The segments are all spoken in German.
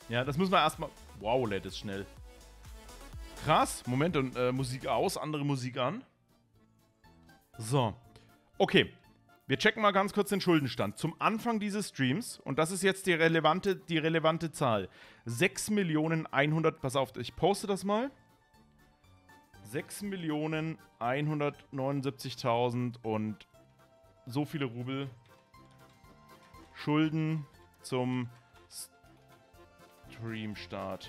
Ja, das müssen wir erstmal... Wow, lädt es schnell. Krass. Moment, und Musik aus, andere Musik an. So. Okay. Wir checken mal ganz kurz den Schuldenstand. Zum Anfang dieses Streams, und das ist jetzt die relevante Zahl. 6.100.000... Pass auf, ich poste das mal. 6.179.000 und so viele Rubel Schulden zum Streamstart.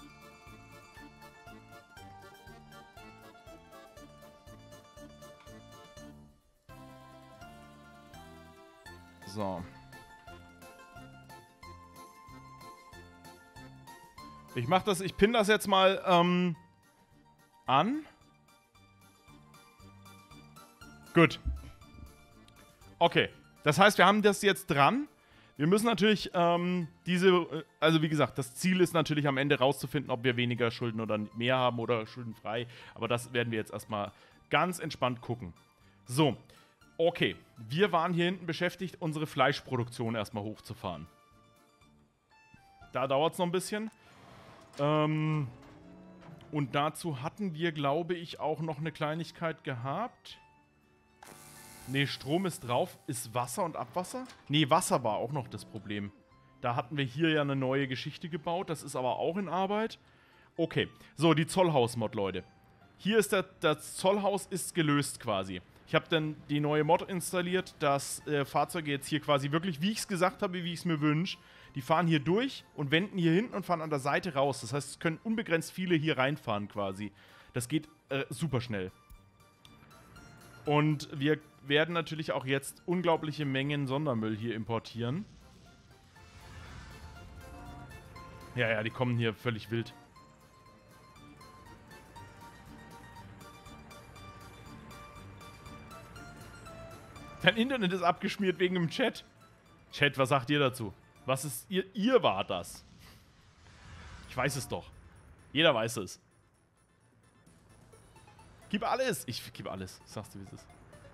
So. Ich mach das, ich pinne das jetzt mal an. Gut. Okay. Das heißt, wir haben das jetzt dran. Wir müssen natürlich also wie gesagt, das Ziel ist natürlich am Ende rauszufinden, ob wir weniger Schulden oder mehr haben oder schuldenfrei. Aber das werden wir jetzt erstmal ganz entspannt gucken. So. Okay. Wir waren hier hinten beschäftigt, unsere Fleischproduktion erstmal hochzufahren. Da dauert es noch ein bisschen. Und dazu hatten wir, glaube ich, auch noch eine Kleinigkeit gehabt. Ne, Strom ist drauf. Ist Wasser und Abwasser? Ne, Wasser war auch noch das Problem. Da hatten wir hier ja eine neue Geschichte gebaut. Das ist aber auch in Arbeit. Okay. So, die Zollhaus-Mod, Leute. Hier ist das Zollhaus ist gelöst quasi. Ich habe dann die neue Mod installiert, dass Fahrzeuge jetzt hier quasi wirklich, wie ich es gesagt habe, wie ich es mir wünsche, die fahren hier durch und wenden hier hinten und fahren an der Seite raus. Das heißt, es können unbegrenzt viele hier reinfahren quasi. Das geht super schnell. Und wir werden natürlich auch jetzt unglaubliche Mengen Sondermüll hier importieren. Ja, ja, die kommen hier völlig wild. Dein Internet ist abgeschmiert wegen dem Chat. Chat, was sagt ihr dazu? Was ist... Ihr wart das. Ich weiß es doch. Jeder weiß es. Gib alles. Ich gebe alles. Sagst du, wie es ist.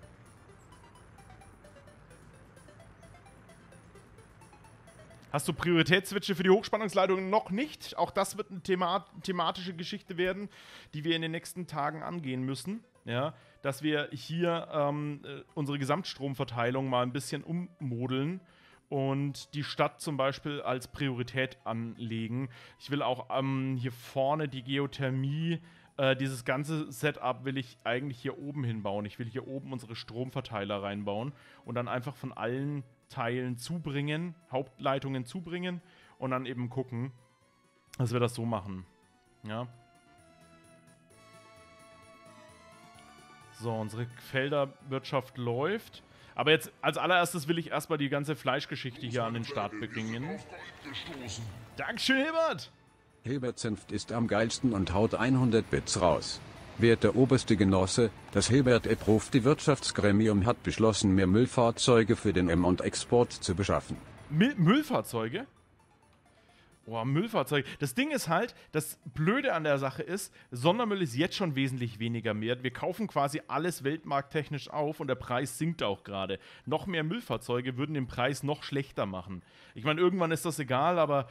Hast du Prioritätsswitche für die Hochspannungsleitungen? Noch nicht. Auch das wird eine thematische Geschichte werden, die wir in den nächsten Tagen angehen müssen. Ja, dass wir hier unsere Gesamtstromverteilung mal ein bisschen ummodeln und die Stadt zum Beispiel als Priorität anlegen. Ich will auch hier vorne die Geothermie, dieses ganze Setup will ich eigentlich hier oben hinbauen. Ich will hier oben unsere Stromverteiler reinbauen und dann einfach von allen Teilen zubringen, Hauptleitungen zubringen und dann eben gucken, dass wir das so machen. Ja. So, unsere Felderwirtschaft läuft. Aber jetzt als allererstes will ich erstmal die ganze Fleischgeschichte hier an den Start bringen. Dankeschön, Hilbert! Hilbert Zenft ist am geilsten und haut 100 Bits raus. Werter oberste Genosse, das Hilbert Approved die Wirtschaftsgremium hat beschlossen, mehr Müllfahrzeuge für den M&Export zu beschaffen. Müllfahrzeuge? Boah, Müllfahrzeuge. Das Ding ist halt, das Blöde an der Sache ist, Sondermüll ist jetzt schon wesentlich weniger wert. Wir kaufen quasi alles weltmarkttechnisch auf und der Preis sinkt auch gerade. Noch mehr Müllfahrzeuge würden den Preis noch schlechter machen. Ich meine, irgendwann ist das egal, aber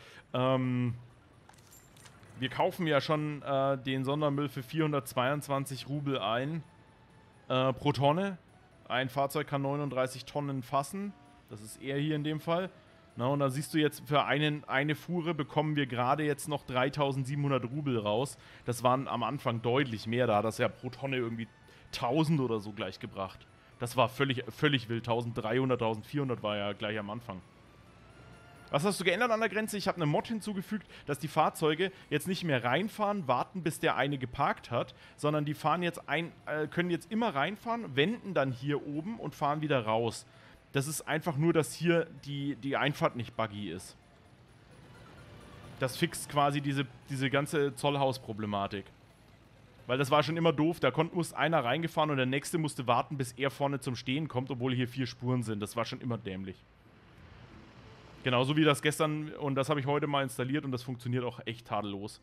wir kaufen ja schon den Sondermüll für 422 Rubel ein pro Tonne. Ein Fahrzeug kann 39 Tonnen fassen. Das ist er hier in dem Fall. Na, und da siehst du jetzt, für eine Fuhre bekommen wir gerade jetzt noch 3.700 Rubel raus. Das waren am Anfang deutlich mehr. Da hat das ja pro Tonne irgendwie 1.000 oder so gleich gebracht. Das war völlig wild. 1.300, 1.400 war ja gleich am Anfang. Was hast du geändert an der Grenze? Ich habe eine Mod hinzugefügt, dass die Fahrzeuge jetzt nicht mehr reinfahren, warten, bis der eine geparkt hat, sondern die fahren jetzt können jetzt immer reinfahren, wenden dann hier oben und fahren wieder raus. Das ist einfach nur, dass hier die Einfahrt nicht buggy ist. Das fixt quasi diese ganze Zollhaus-Problematik. Weil das war schon immer doof, da muss einer reingefahren und der nächste musste warten, bis er vorne zum Stehen kommt, obwohl hier 4 Spuren sind. Das war schon immer dämlich. Genauso wie das gestern, und das habe ich heute mal installiert und das funktioniert auch echt tadellos.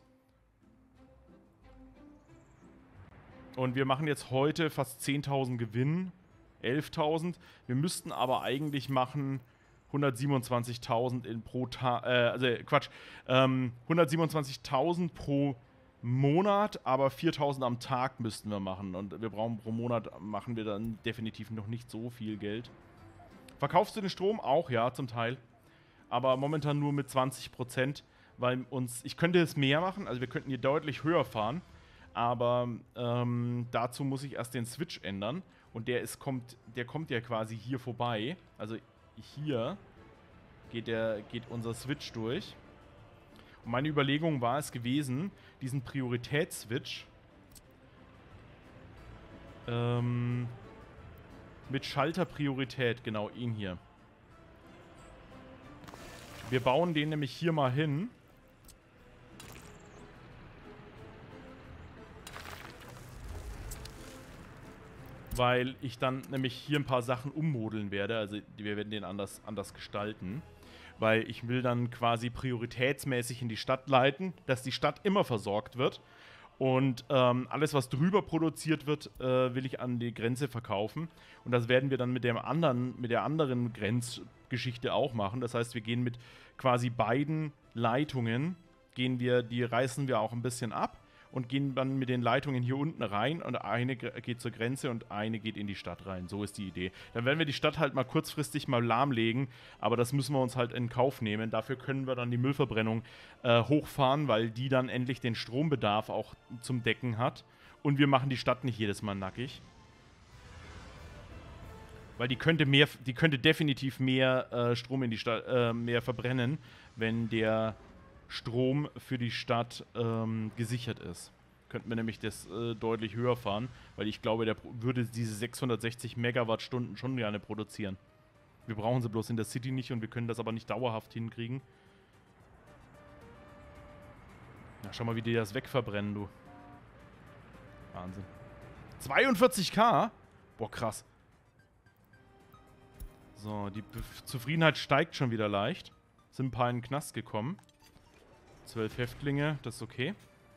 Und wir machen jetzt heute fast 10.000 Gewinn. 11.000. Wir müssten aber eigentlich machen 127.000 pro Tag, also Quatsch, 127.000 pro Monat, aber 4.000 am Tag müssten wir machen. Und wir brauchen pro Monat, machen wir dann definitiv noch nicht so viel Geld. Verkaufst du den Strom? Auch, ja, zum Teil. Aber momentan nur mit 20%, weil ich könnte es mehr machen, also wir könnten hier deutlich höher fahren, aber dazu muss ich erst den Switch ändern. Und der kommt ja quasi hier vorbei. Also hier geht unser Switch durch. Und meine Überlegung war es gewesen, diesen Prioritätsswitch mit Schalterpriorität, genau ihn hier. Wir bauen den nämlich hier mal hin. Weil ich dann nämlich hier ein paar Sachen ummodeln werde. Also wir werden den anders gestalten. Weil ich will dann quasi prioritätsmäßig in die Stadt leiten, dass die Stadt immer versorgt wird. Und alles, was drüber produziert wird, will ich an die Grenze verkaufen. Und das werden wir dann mit der anderen Grenzgeschichte auch machen. Das heißt, wir gehen mit quasi beiden Leitungen, die reißen wir auch ein bisschen ab und gehen dann mit den Leitungen hier unten rein. Und eine geht zur Grenze und eine geht in die Stadt rein. So ist die Idee. Dann werden wir die Stadt halt mal kurzfristig mal lahmlegen, aber das müssen wir uns halt in Kauf nehmen. Dafür können wir dann die Müllverbrennung hochfahren, weil die dann endlich den Strombedarf auch zum Decken hat. Und wir machen die Stadt nicht jedes Mal nackig. Weil die könnte definitiv mehr Strom in die Stadt, mehr verbrennen, wenn der Strom für die Stadt gesichert ist. Könnten wir nämlich das deutlich höher fahren, weil ich glaube, der würde diese 660 Megawattstunden schon gerne produzieren. Wir brauchen sie bloß in der City nicht und wir können das aber nicht dauerhaft hinkriegen. Na, schau mal, wie die das wegverbrennen, du. Wahnsinn. 42k? Boah, krass. So, die Zufriedenheit steigt schon wieder leicht. Sind ein paar in den Knast gekommen. 12 Häftlinge, das ist okay.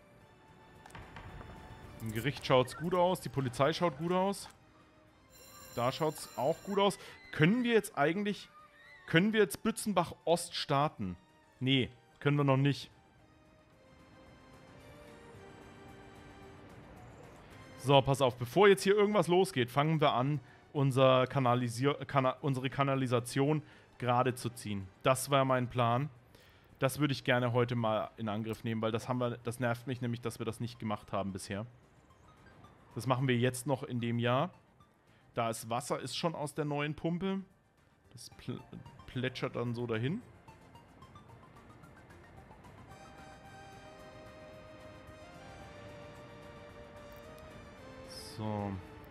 Im Gericht schaut es gut aus, die Polizei schaut gut aus. Da schaut es auch gut aus. Können wir jetzt Bützenbach Ost starten? Nee, können wir noch nicht. So, pass auf, bevor jetzt hier irgendwas losgeht, fangen wir an, unsere Kanalisation gerade zu ziehen. Das war mein Plan. Das würde ich gerne heute mal in Angriff nehmen, weil das nervt mich nämlich, dass wir das nicht gemacht haben bisher. Das machen wir jetzt noch in dem Jahr. Da ist Wasser, ist schon aus der neuen Pumpe. Das plätschert dann so dahin. So.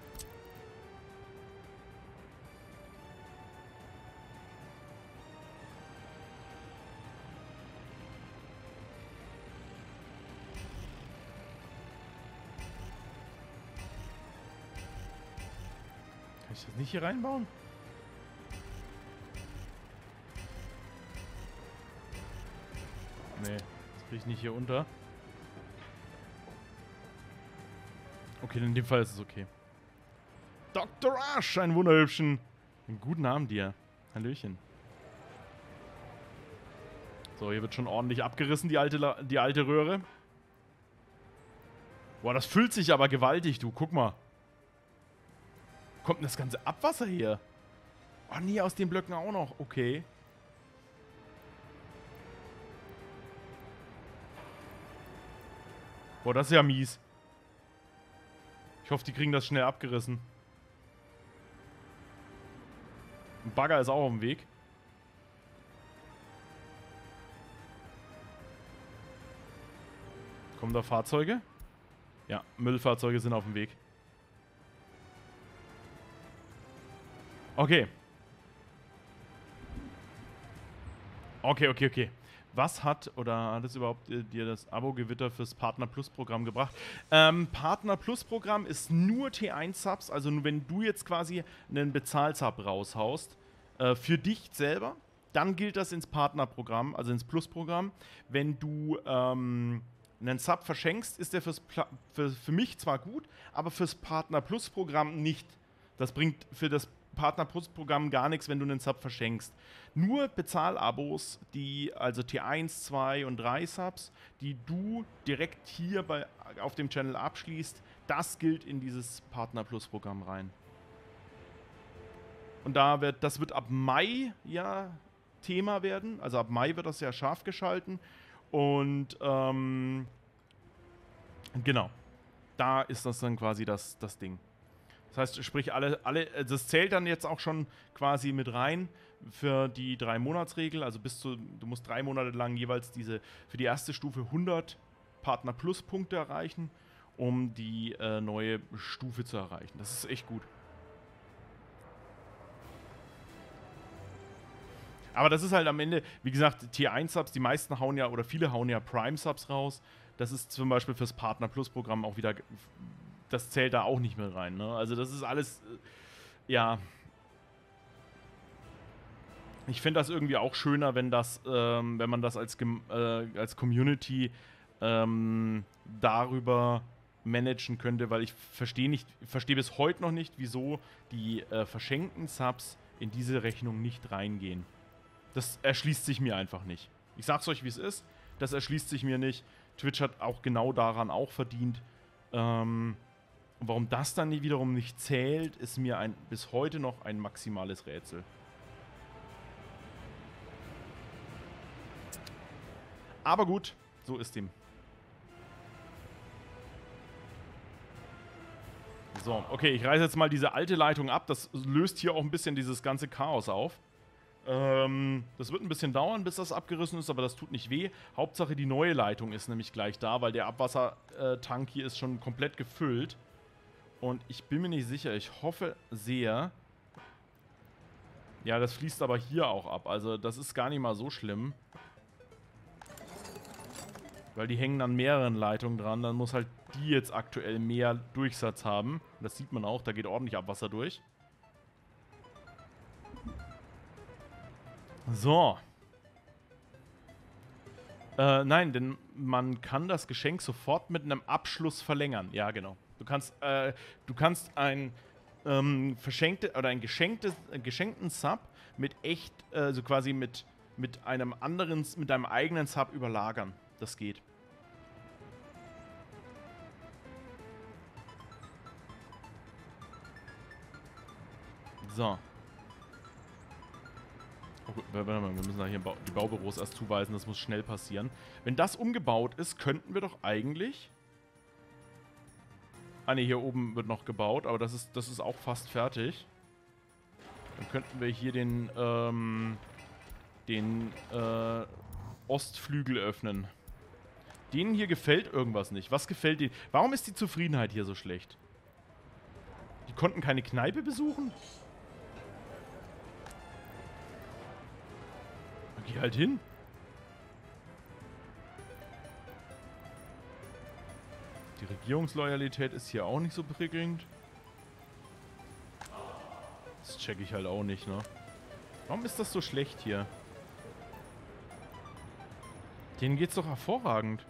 Kann ich das nicht hier reinbauen? Nee, das kriege ich nicht hier unter. Okay, in dem Fall ist es okay. Dr. Asch, einen wunderhübschen, einen guten Abend dir. Hallöchen. So, hier wird schon ordentlich abgerissen, die alte Röhre. Boah, das füllt sich aber gewaltig, du. Guck mal. Kommt denn das ganze Abwasser hier? Oh nee, aus den Blöcken auch noch. Okay. Boah, das ist ja mies. Ich hoffe, die kriegen das schnell abgerissen. Ein Bagger ist auch auf dem Weg. Kommen da Fahrzeuge? Ja, Müllfahrzeuge sind auf dem Weg. Okay. Okay. Was hat es überhaupt dir das Abo-Gewitter fürs Partner Plus Programm gebracht? Partner Plus Programm ist nur T1-Subs, also nur wenn du jetzt quasi einen Bezahl-Sub raushaust, für dich selber, dann gilt das ins Partnerprogramm, also ins Plus-Programm. Wenn du einen Sub verschenkst, ist der für mich zwar gut, aber fürs Partner Plus Programm nicht. Das bringt für das Partner Plus Programm gar nichts, wenn du einen Sub verschenkst. Nur Bezahlabos, also T1, 2 und 3 Subs, die du direkt hier auf dem Channel abschließt, das gilt in dieses Partner Plus Programm rein. Und das wird ab Mai ja Thema werden. Also ab Mai wird das ja scharf geschalten. Und genau. Da ist das dann quasi das Ding. Das heißt, sprich, das zählt dann jetzt auch schon quasi mit rein für die 3-Monats-Regel. Also du musst 3 Monate lang jeweils für die erste Stufe 100 Partner Plus Punkte erreichen, um die neue Stufe zu erreichen. Das ist echt gut. Aber das ist halt am Ende, wie gesagt, T1-Subs, die meisten hauen ja, oder viele hauen ja Prime-Subs raus. Das ist zum Beispiel fürs Partner Plus Programm auch wieder, das zählt da auch nicht mehr rein, ne? Also das ist alles, ja. Ich finde das irgendwie auch schöner, wenn man das als Community darüber managen könnte, weil ich verstehe bis heute noch nicht, wieso die verschenkten Subs in diese Rechnung nicht reingehen. Das erschließt sich mir einfach nicht. Ich sag's euch, wie es ist. Das erschließt sich mir nicht. Twitch hat auch genau daran auch verdient. Warum das dann wiederum nicht zählt, ist mir bis heute noch ein maximales Rätsel. Aber gut, so ist dem. So, okay, ich reiße jetzt mal diese alte Leitung ab. Das löst hier auch ein bisschen dieses ganze Chaos auf. Das wird ein bisschen dauern, bis das abgerissen ist, aber das tut nicht weh. Hauptsache die neue Leitung ist nämlich gleich da, weil der Abwassertank hier ist schon komplett gefüllt. Und ich bin mir nicht sicher, ich hoffe sehr. Ja, das fließt aber hier auch ab, also das ist gar nicht mal so schlimm. Weil die hängen an mehreren Leitungen dran, dann muss halt die jetzt aktuell mehr Durchsatz haben. Das sieht man auch, da geht ordentlich Abwasser durch. So. Nein, denn man kann das Geschenk sofort mit einem Abschluss verlängern. Ja, genau. Du kannst einen geschenkten Sub mit also quasi mit einem eigenen Sub überlagern. Das geht. So. Oh, warte mal, wir müssen da hier die Baubüros erst zuweisen, das muss schnell passieren. Wenn das umgebaut ist, könnten wir doch eigentlich... Ah ne, hier oben wird noch gebaut, aber das ist auch fast fertig. Dann könnten wir hier den Ostflügel öffnen. Denen hier gefällt irgendwas nicht. Was gefällt denen? Warum ist die Zufriedenheit hier so schlecht? Die konnten keine Kneipe besuchen? Geh halt hin. Die Regierungsloyalität ist hier auch nicht so prickelnd. Das check ich halt auch nicht, ne? Warum ist das so schlecht hier? Denen geht's doch hervorragend.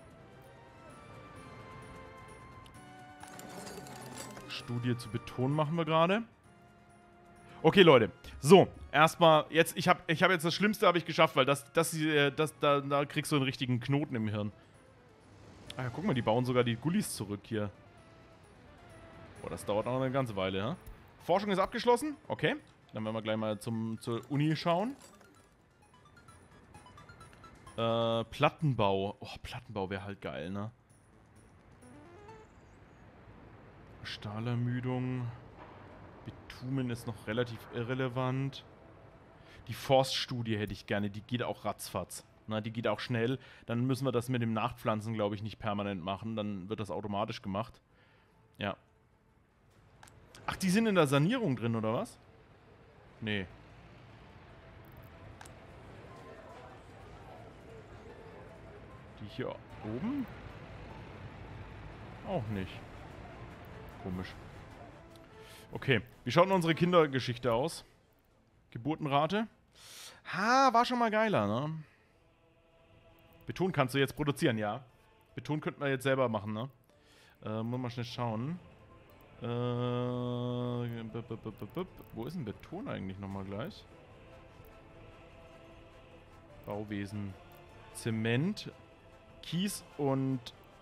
Studie zu Beton machen wir gerade. Okay, Leute. So, erstmal, jetzt, ich hab jetzt das Schlimmste habe ich geschafft, weil da kriegst du einen richtigen Knoten im Hirn. Ah ja, guck mal, die bauen sogar die Gullis zurück hier. Boah, das dauert noch eine ganze Weile, ja? Forschung ist abgeschlossen. Okay, dann werden wir gleich mal zur Uni schauen. Plattenbau. Oh, Plattenbau wäre halt geil, ne? Stahlermüdung. Bitumen ist noch relativ irrelevant. Die Forststudie hätte ich gerne. Die geht auch ratzfatz. Na, die geht auch schnell. Dann müssen wir das mit dem Nachpflanzen, glaube ich, nicht permanent machen. Dann wird das automatisch gemacht. Ja. Ach, die sind in der Sanierung drin, oder was? Nee. Die hier oben? Auch nicht. Komisch. Okay, wie schaut denn unsere Kindergeschichte aus? Geburtenrate? Ha, war schon mal geiler, ne? Beton kannst du jetzt produzieren, ja. Beton könnten wir jetzt selber machen, ne? Muss mal schnell schauen. Wo ist denn Beton eigentlich nochmal gleich? Bauwesen. Zement, Kies und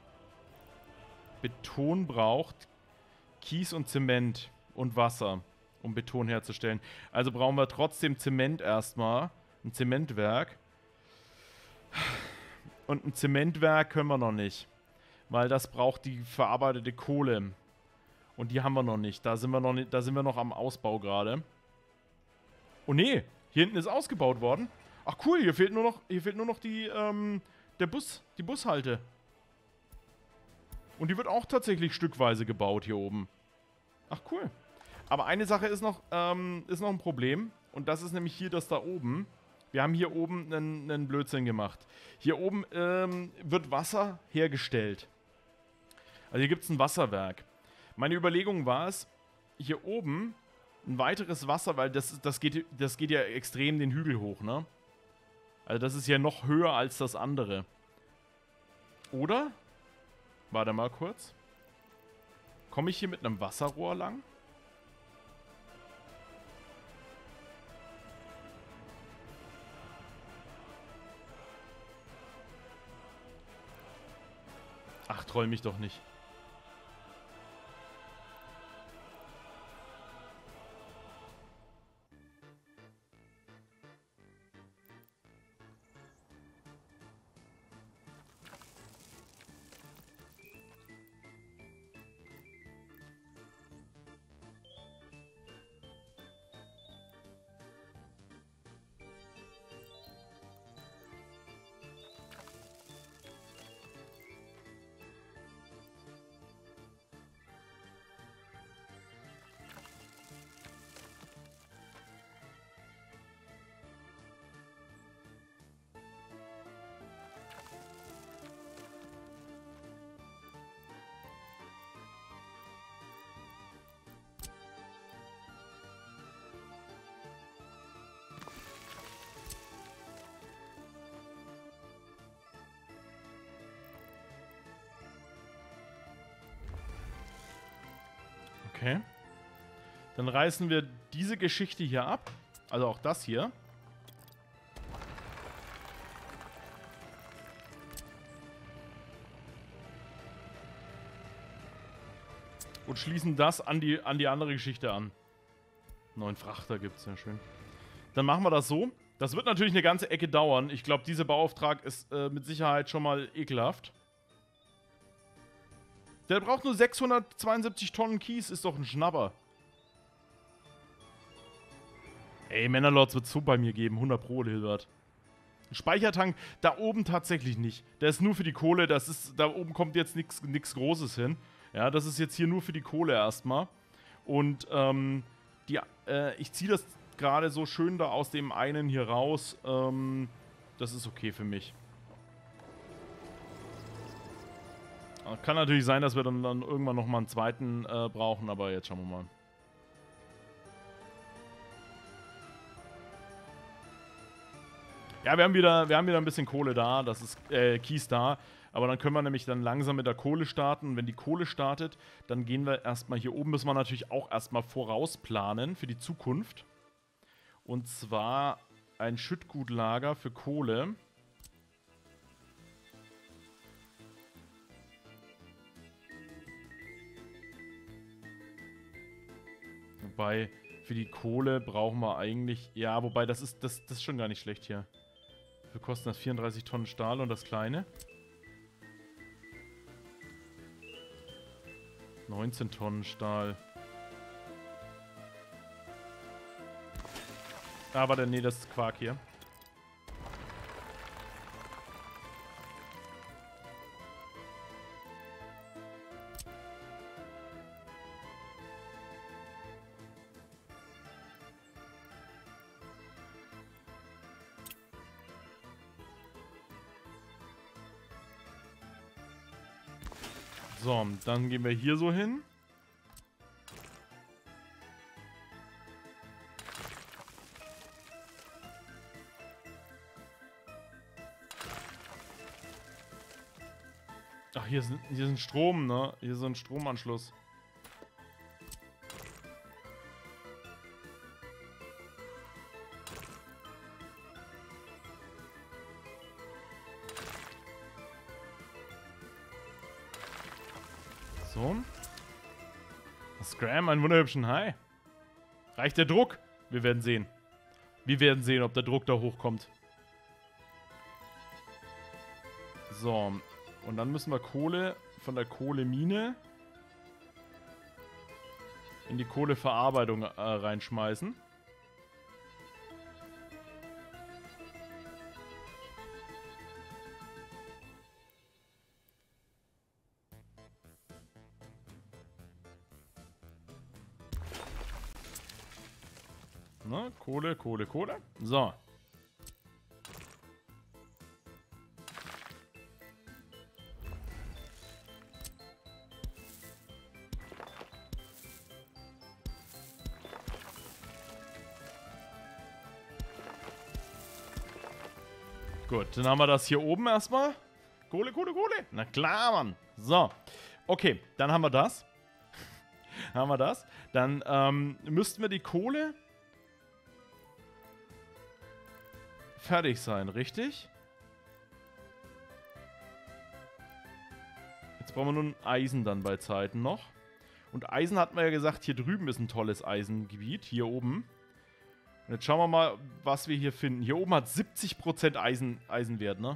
Beton braucht Kies und Zement und Wasser, um Beton herzustellen. Also brauchen wir trotzdem Zement erstmal. Ein Zementwerk. Und ein Zementwerk können wir noch nicht. Weil das braucht die verarbeitete Kohle. Und die haben wir noch nicht. Da sind wir noch, nicht, da sind wir noch am Ausbau gerade. Oh nee, hier hinten ist ausgebaut worden. Ach cool, hier fehlt nur noch die, die Bushalte. Und die wird auch tatsächlich stückweise gebaut hier oben. Ach cool. Aber eine Sache ist noch ein Problem. Und das ist nämlich hier das da oben. Wir haben hier oben einen Blödsinn gemacht. Hier oben wird Wasser hergestellt. Also hier gibt es ein Wasserwerk. Meine Überlegung war es, hier oben ein weiteres Wasser, weil das geht ja extrem den Hügel hoch, ne? Also das ist ja noch höher als das andere. Oder? Warte mal kurz. Komme ich hier mit einem Wasserrohr lang? Ach, troll mich doch nicht. Okay. Dann reißen wir diese Geschichte hier ab. Also auch das hier. Und schließen das an die andere Geschichte an. 9 Frachter gibt's, ja schön. Dann machen wir das so. Das wird natürlich eine ganze Ecke dauern. Ich glaube, dieser Bauauftrag ist mit Sicherheit schon mal ekelhaft. Der braucht nur 672 Tonnen Kies, ist doch ein Schnapper. Ey, Männerlords wird so bei mir geben, 100 Pro, Hilbert. Ein Speichertank, da oben tatsächlich nicht. Der ist nur für die Kohle, da oben kommt jetzt nichts Großes hin. Ja, das ist jetzt hier nur für die Kohle erstmal. Und, ich ziehe das gerade so schön da aus dem einen hier raus. Das ist okay für mich. Kann natürlich sein, dass wir dann irgendwann nochmal einen zweiten brauchen, aber jetzt schauen wir mal. Ja, wir haben wieder ein bisschen Kohle da, das ist Kies da, aber dann können wir nämlich dann langsam mit der Kohle starten. Und wenn die Kohle startet, dann gehen wir erstmal hier oben, müssen wir natürlich auch erstmal vorausplanen für die Zukunft. Und zwar ein Schüttgutlager für Kohle. Wobei, für die Kohle brauchen wir eigentlich... Ja, wobei, das ist schon gar nicht schlecht hier. Wir kosten das 34 Tonnen Stahl und das kleine. 19 Tonnen Stahl. Ah, warte, nee, das ist Quark hier. So, dann gehen wir hier so hin. Ach, hier ist ein Strom, ne? Hier ist so ein Stromanschluss. So. Scram, einen wunderhübschen Hai. Reicht der Druck? Wir werden sehen. Wir werden sehen, ob der Druck da hochkommt. So. Und dann müssen wir Kohle von der Kohlemine in die Kohleverarbeitung reinschmeißen. Na, Kohle, Kohle, Kohle. So. Gut, dann haben wir das hier oben erstmal. Kohle, Kohle, Kohle. Na klar, Mann. So. Okay, dann haben wir das. Haben wir das. Dann müssten wir die Kohle fertig sein, richtig? Jetzt brauchen wir nur ein Eisen dann bei Zeiten noch. Und Eisen hatten wir ja gesagt, hier drüben ist ein tolles Eisengebiet, hier oben. Und jetzt schauen wir mal, was wir hier finden. Hier oben hat 70% Eisenwert, ne?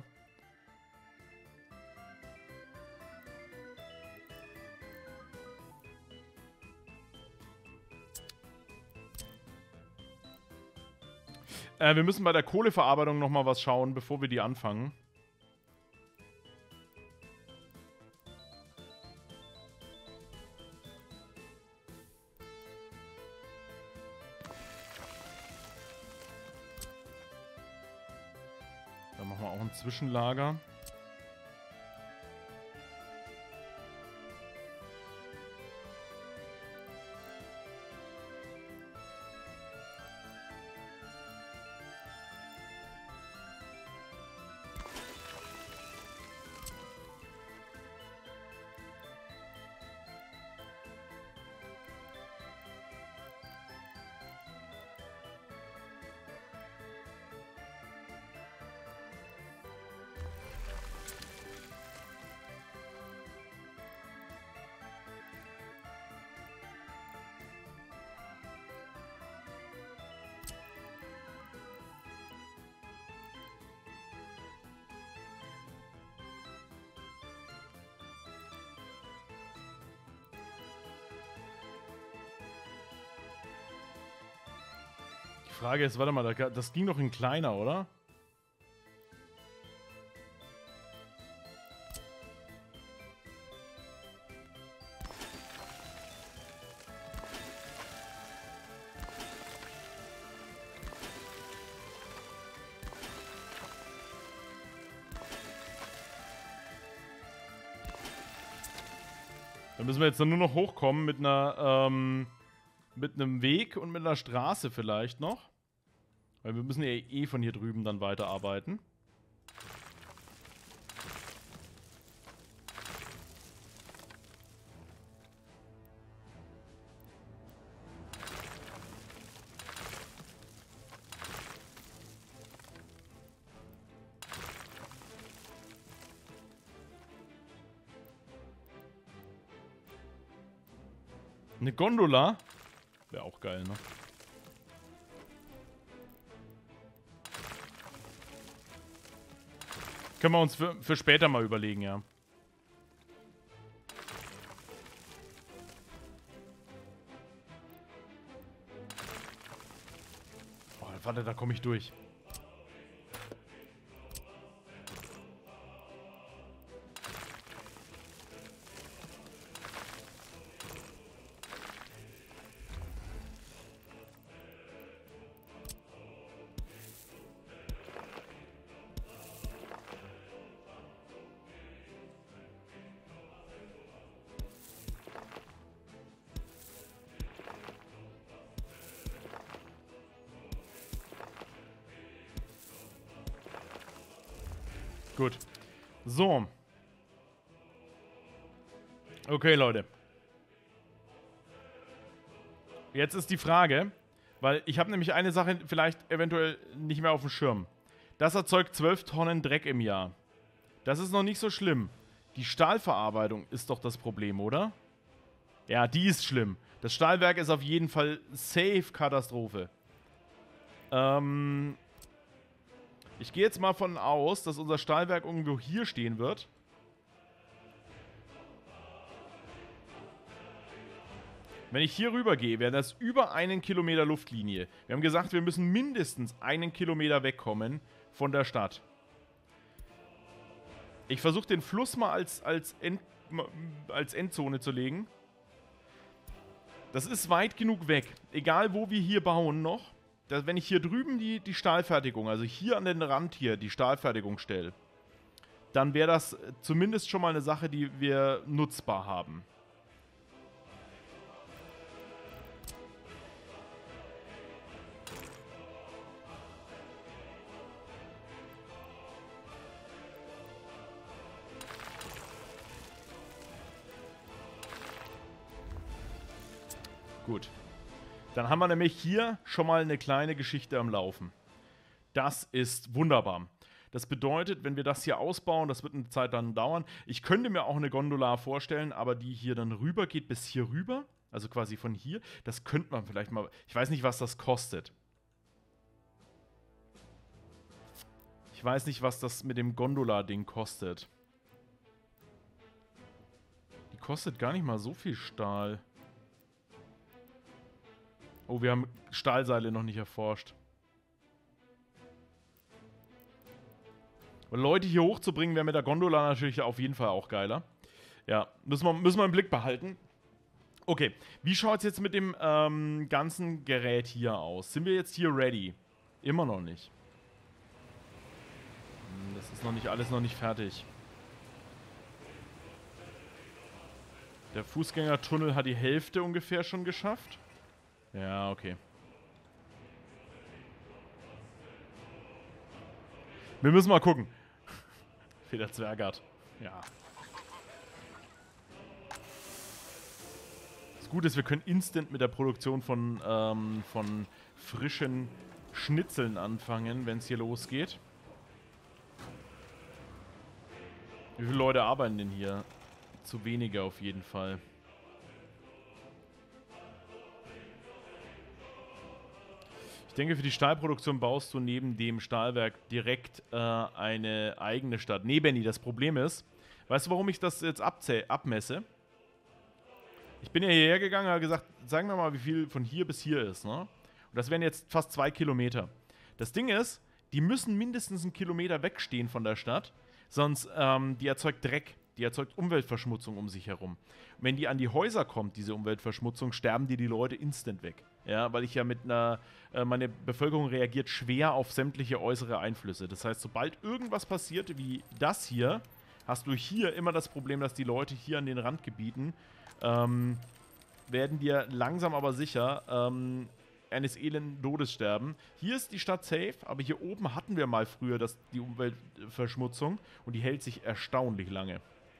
Wir müssen bei der Kohleverarbeitung nochmal was schauen, bevor wir die anfangen. Da machen wir auch ein Zwischenlager. Die Frage ist, warte mal, das ging doch in kleiner, oder? Dann müssen wir jetzt nur noch hochkommen mit einer, mit einem Weg und mit einer Straße vielleicht noch. Weil wir müssen ja eh von hier drüben dann weiterarbeiten. Eine Gondola? Wäre auch geil, ne? Können wir uns für später mal überlegen, ja. Oh, warte, da komme ich durch. Gut. So. Okay, Leute. Jetzt ist die Frage, weil ich habe nämlich eine Sache vielleicht eventuell nicht mehr auf dem Schirm. Das erzeugt 12 Tonnen Dreck im Jahr. Das ist noch nicht so schlimm. Die Stahlverarbeitung ist doch das Problem, oder? Ja, die ist schlimm. Das Stahlwerk ist auf jeden Fall safe Katastrophe. Ich gehe jetzt mal von aus, dass unser Stahlwerk irgendwo hier stehen wird. Wenn ich hier rüber gehe, wäre das über 1 Kilometer Luftlinie. Wir haben gesagt, wir müssen mindestens 1 Kilometer wegkommen von der Stadt. Ich versuche den Fluss mal als Endzone zu legen. Das ist weit genug weg. Egal, wo wir hier bauen noch. Wenn ich hier drüben die Stahlfertigung, also hier an den Rand hier, die Stahlfertigung stelle, dann wäre das zumindest schon mal eine Sache, die wir nutzbar haben. Gut. Dann haben wir nämlich hier schon mal eine kleine Geschichte am Laufen. Das ist wunderbar. Das bedeutet, wenn wir das hier ausbauen, das wird eine Zeit dann dauern. Ich könnte mir auch eine Gondola vorstellen, aber die hier dann rüber geht bis hier rüber. Also quasi von hier. Das könnte man vielleicht mal... Ich weiß nicht, was das kostet. Ich weiß nicht, was das mit dem Gondola-Ding kostet. Die kostet gar nicht mal so viel Stahl. Oh, wir haben Stahlseile noch nicht erforscht. Und Leute hier hochzubringen, wäre mit der Gondola natürlich auf jeden Fall auch geiler. Ja, müssen wir im Blick behalten. Okay, wie schaut es jetzt mit dem ganzen Gerät hier aus? Sind wir jetzt hier ready? Immer noch nicht. Das ist alles noch nicht fertig. Der Fußgängertunnel hat die Hälfte ungefähr schon geschafft. Ja, okay. Wir müssen mal gucken. Feder Zwergert. Ja. Das Gute ist, wir können instant mit der Produktion von frischen Schnitzeln anfangen, wenn es hier losgeht. Wie viele Leute arbeiten denn hier? Zu wenige auf jeden Fall. Ich denke, für die Stahlproduktion baust du neben dem Stahlwerk direkt eine eigene Stadt. Nee, Benny, das Problem ist, weißt du, warum ich das jetzt abmesse? Ich bin ja hierher gegangen und habe gesagt, sagen wir mal, wie viel von hier bis hier ist, ne? Und das wären jetzt fast 2 Kilometer. Das Ding ist, die müssen mindestens 1 Kilometer wegstehen von der Stadt, sonst, die erzeugt Dreck, die erzeugt Umweltverschmutzung um sich herum. Und wenn die an die Häuser kommt, diese Umweltverschmutzung, sterben die Leute instant weg. Ja, weil ich ja meine Bevölkerung reagiert schwer auf sämtliche äußere Einflüsse. Das heißt, sobald irgendwas passiert wie das hier, hast du hier immer das Problem, dass die Leute hier an den Randgebieten werden dir langsam aber sicher eines elenden Todes sterben. Hier ist die Stadt safe, aber hier oben hatten wir mal früher die Umweltverschmutzung und die hält sich erstaunlich lange.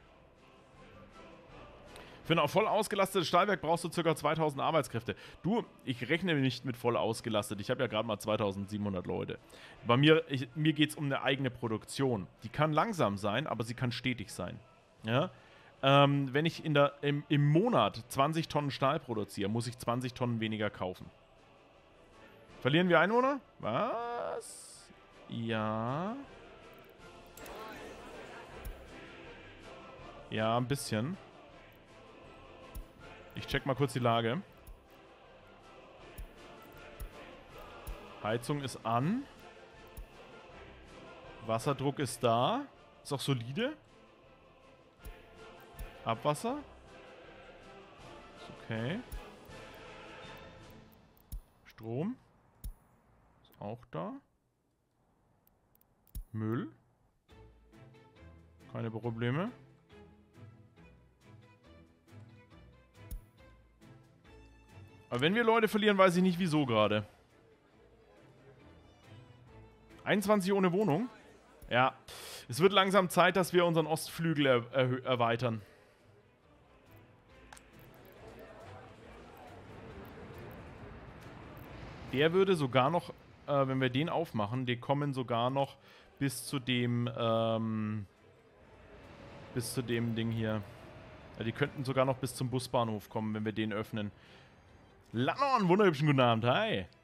Für ein voll ausgelastetes Stahlwerk brauchst du ca. 2000 Arbeitskräfte. Du, ich rechne nicht mit voll ausgelastet. Ich habe ja gerade mal 2700 Leute. Bei mir geht es um eine eigene Produktion. Die kann langsam sein, aber sie kann stetig sein. Ja? Wenn ich im Monat 20 Tonnen Stahl produziere, muss ich 20 Tonnen weniger kaufen. Verlieren wir Einwohner? Was? Ja. Ja, ein bisschen. Ich check mal kurz die Lage. Heizung ist an. Wasserdruck ist da. Ist auch solide. Abwasser. Ist okay. Strom. Ist auch da. Müll. Keine Probleme. Aber wenn wir Leute verlieren, weiß ich nicht wieso gerade. 21 ohne Wohnung? Ja. Es wird langsam Zeit, dass wir unseren Ostflügel erweitern. Der würde sogar noch, wenn wir den aufmachen, die kommen sogar noch bis zu dem Ding hier. Ja, die könnten sogar noch bis zum Busbahnhof kommen, wenn wir den öffnen. Lannon, wunderhübschen guten Abend, hi.